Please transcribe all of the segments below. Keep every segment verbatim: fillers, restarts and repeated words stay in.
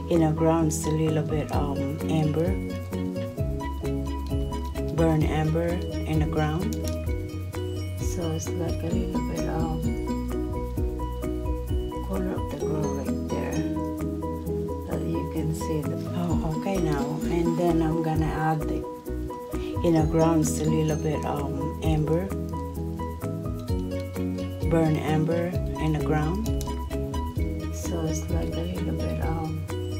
in the ground a little bit um, amber, burn amber in the ground. So it's like a little bit um, color of the girl right there. So you can see the, oh okay now. And then I'm gonna add the, in the ground a little bit um, amber, burn amber in the ground. So it's like a little bit um,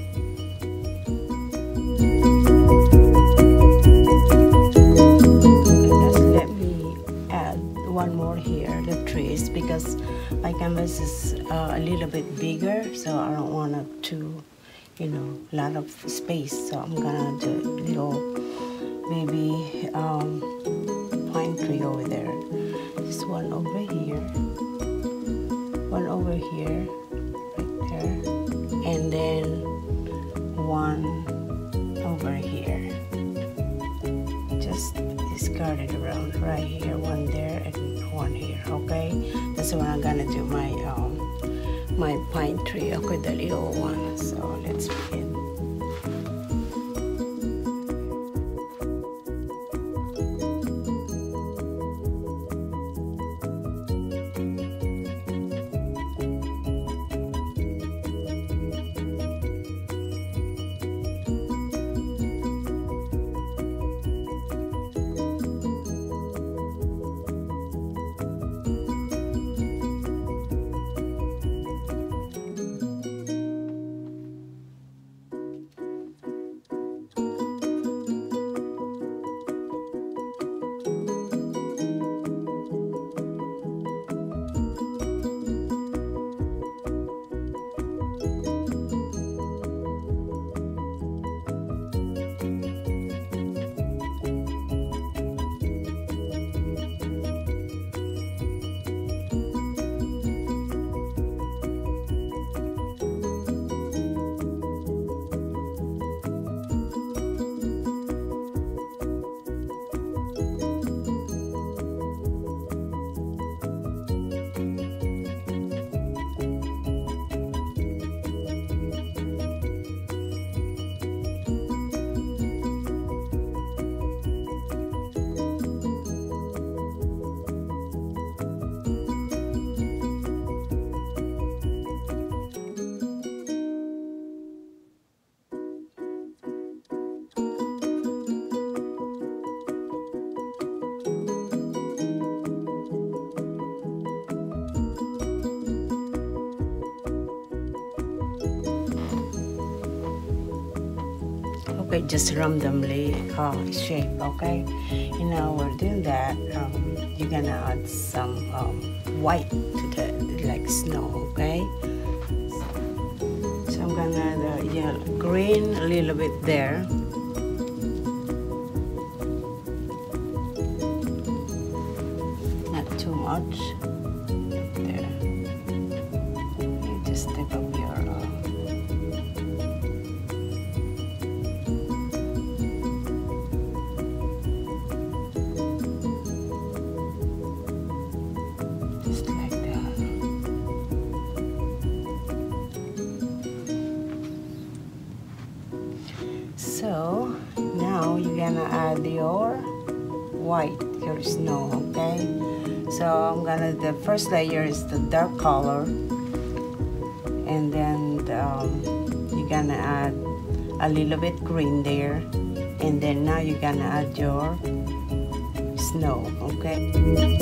one more here, the trees, because my canvas is uh, a little bit bigger, so I don't want it to, you know, a lot of space. So I'm gonna do little baby um, pine tree over there. This one over here, one over here, right there, and then one over here. Just discard it around right here, one there and one here. Okay, that's what I'm gonna do my um my pine tree. Okay, the little one. So let's begin. Okay, just randomly uh, shape. Okay, and now we're doing that. Um, you're gonna add some um, white to the like snow. Okay, so I'm gonna add uh, yellow, green a little bit there. Not too much. There. You just step up your. Uh, So now you're gonna add your white, your snow, okay? So I'm gonna, the first layer is the dark color, and then the, um, you're gonna add a little bit green there, and then now you're gonna add your snow, okay?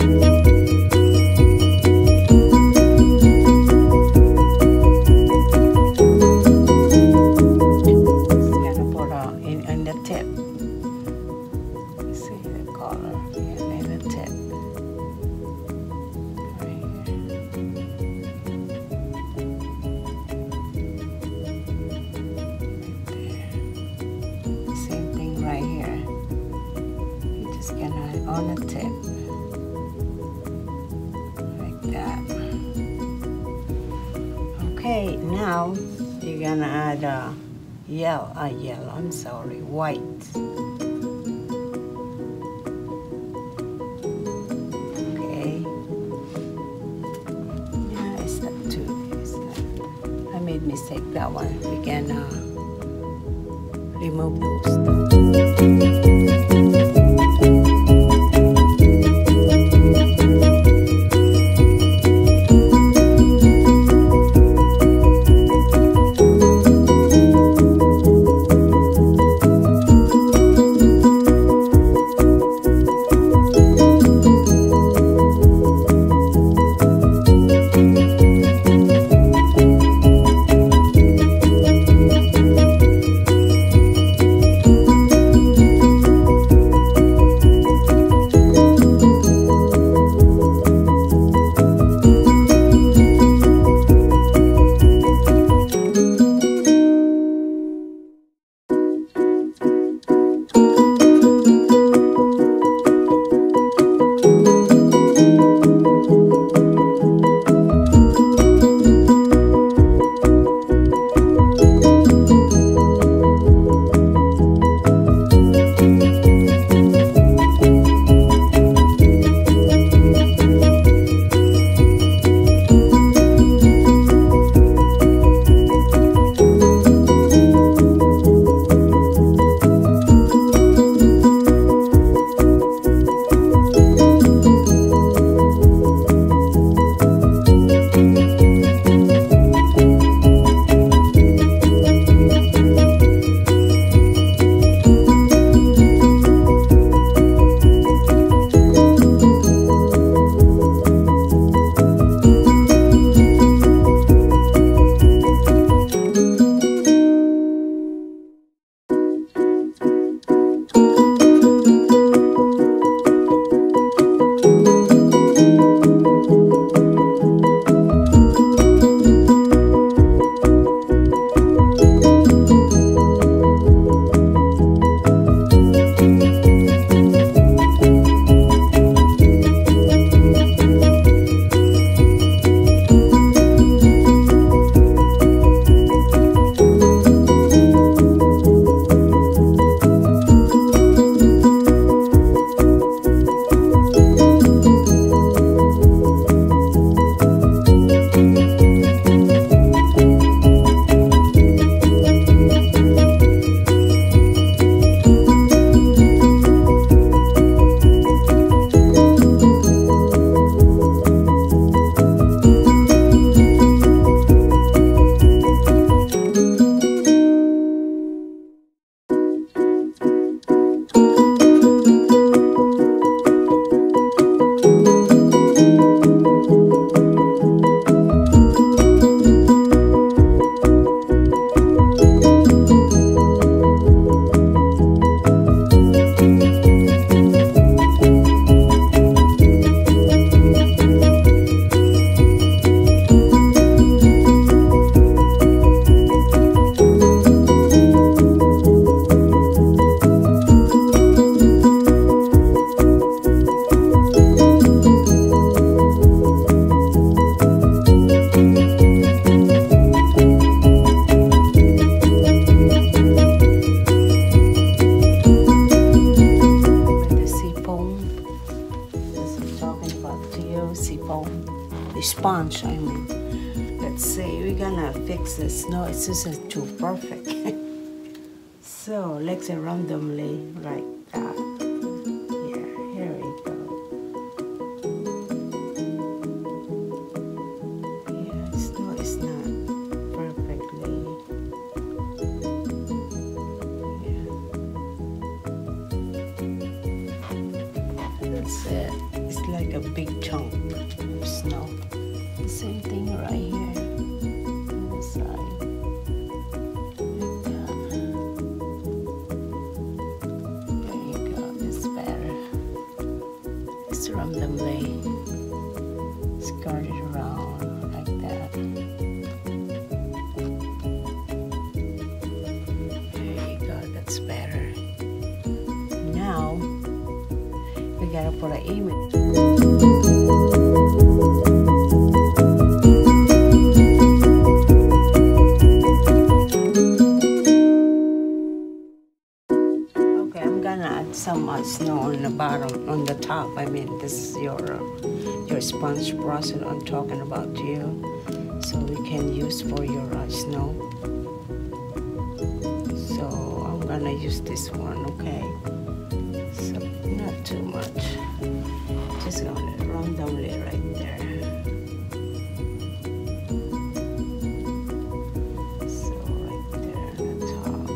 On the tip, like that. Okay, now you're gonna add a yellow, a yellow, I'm sorry, white. Okay. Yeah, it's not too, it's not, I made mistake that one. We can uh, remove those stuff. The sponge, I mean. Let's see, we're gonna fix this. No, it's just too perfect. So let's randomly like that. Yeah, here we go. Yes, no, it's not perfectly. Yeah. That's it. It's like a big chunk of snow. The same thing right here on the side. Like that. There you go. It's better. It's randomly skirt it around like that. There you go. That's better. Now we gotta put an image. Some uh, snow on the bottom, on the top. I mean, this is your uh, your sponge brush that I'm talking about to you, so we can use for your uh, snow. So I'm gonna gonna use this one, okay? So not too much. Just gonna randomly right there. So right there on the top.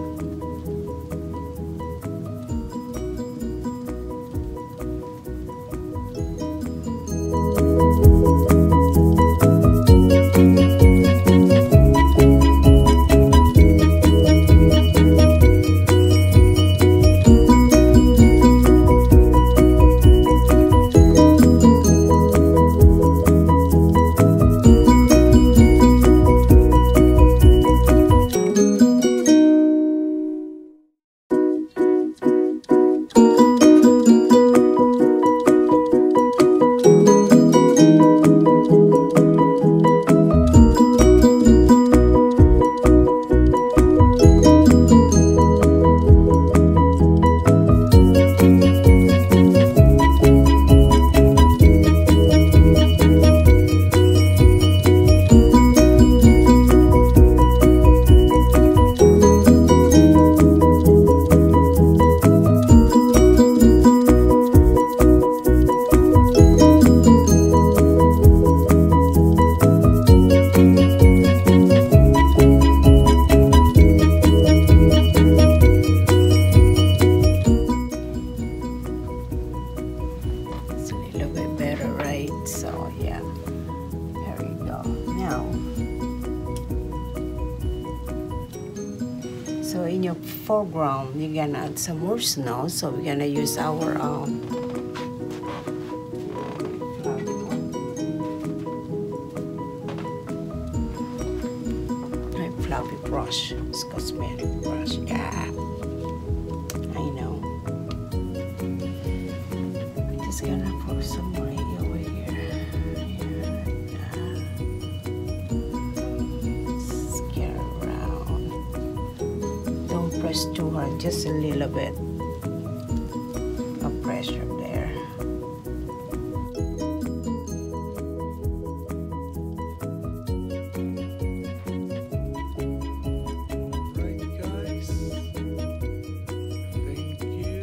So yeah, here we go. Now, so in your foreground, you're gonna add some more snow. So we're gonna use our um, my fluffy brush. It's cosmetic brush. Yeah, I know. I'm just gonna pour some more over here. Press too hard, just a little bit of pressure there. Right, guys. Thank you.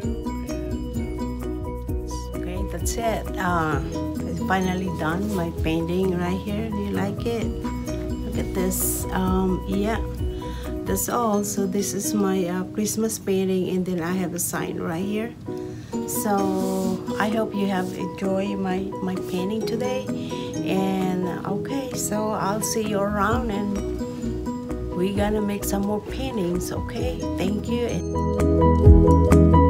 And, okay, that's it. Uh, it's finally done. My painting right here. Do you like it? Look at this. Um, yeah. That's all. So this is my uh, Christmas painting, and then I have a sign right here. So I hope you have enjoyed my my painting today. And okay, so I'll see you around, and we're gonna make some more paintings. Okay, thank you.